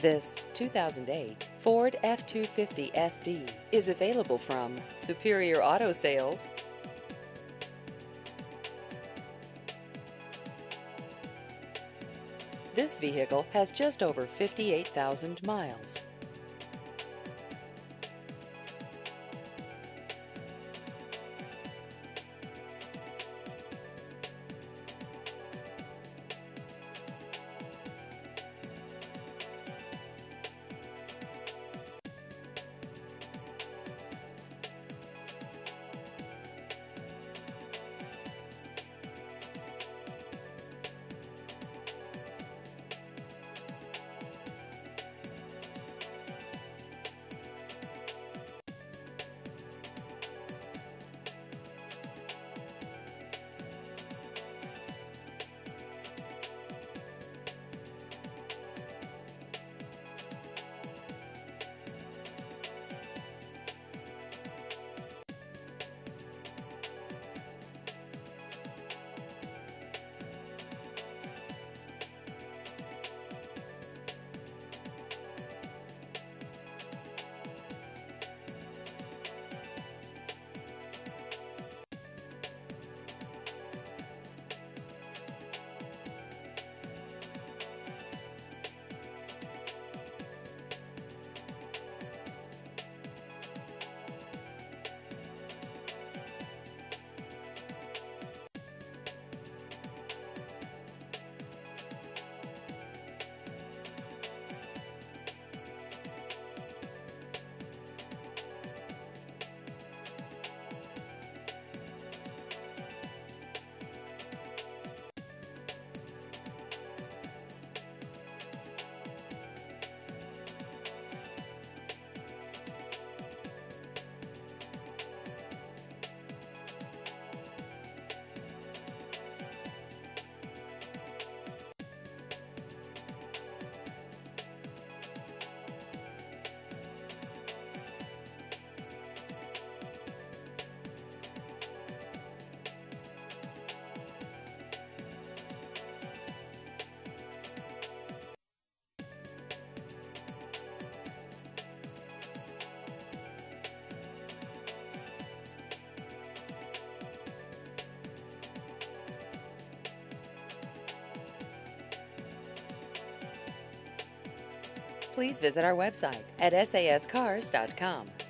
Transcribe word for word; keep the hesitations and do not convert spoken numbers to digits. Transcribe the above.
This two thousand eight Ford F two fifty S D is available from Superior Auto Sales. This vehicle has just over fifty-eight thousand miles. Please visit our website at S A S cars dot com.